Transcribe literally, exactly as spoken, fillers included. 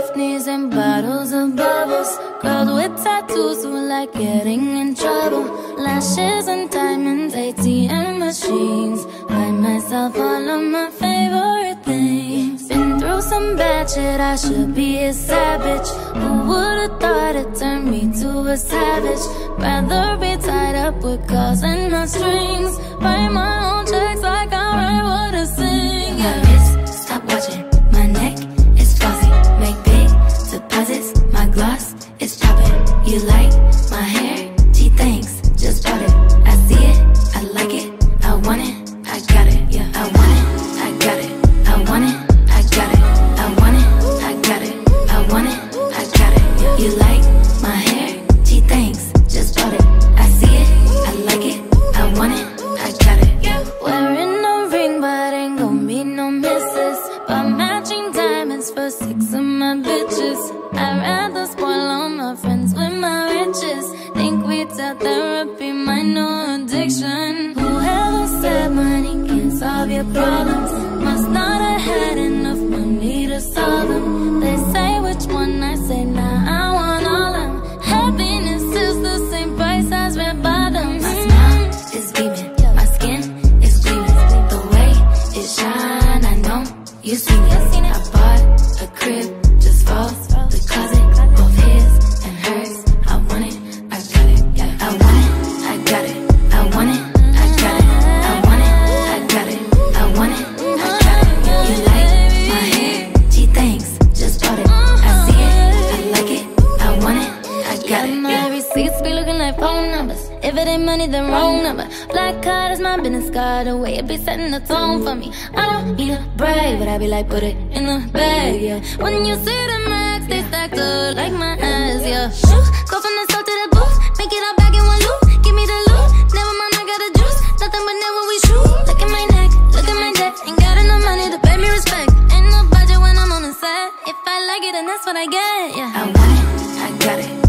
Tiffany's and bottles of bubbles. Girls with tattoos who like getting in trouble. Lashes and diamonds, A T M machines. Buy myself all of my favorite things. Been through some bad shit, I should be a savage. Who would've thought it turned me to a savage? Rather be tied up with calls and not strings. Write my own checks like I write what I sing. Yeah. My wrist, stop watching. My neck is flossy. Make big deposits. My gloss is popping. You like my hair? Gee, thanks. Just bought it. I see it. I like it. I want it. I got it. Yeah. I want it. I got it. I want it. I got it. I want it. I got it. I want it. I got it. Yeah. You like my hair? Gee, thanks. Just bought it. I see it. I like it. I want it. I got it. Yeah. Wearing a ring, but ain't gon' be no misses. But matching diamonds for six of my bitches. I'd rather spoil all my friends with my riches. Think we tell therapy my new addiction. Whoever said money can't solve your problems must not have had enough money to solve them. They say which one, I say nah, I want all of them. Happiness is the same price as red bottoms. My smile is beaming, my skin is gleaming. The way it shine, I know you seen it. I bought a crib just for the closet, both his and hers. I want it, I got it. Yeah, I want it, I got it. I want it, I got it. I want it, I got it. I want it, I got it. You like my hair? Gee, thanks. Just bought it. I see it, I like it. I want it, I got it. My receipts be looking like phone numbers. If it ain't money, then wrong number. Black card is my business card. The way it be setting the tone for me. I don't need a brag, but I be like, put it in the bag, yeah. When you see the max, they stacked up like my ass, yeah. Shoot, go from the south to the booth. Make it all back in one loop. Give me the loot. Never mind, I got the juice. Nothing but never we shoot. Look at my neck, look at my debt. Ain't got enough money to pay me respect. Ain't no budget when I'm on the set. If I like it, then that's what I get, yeah. I want it, I got it.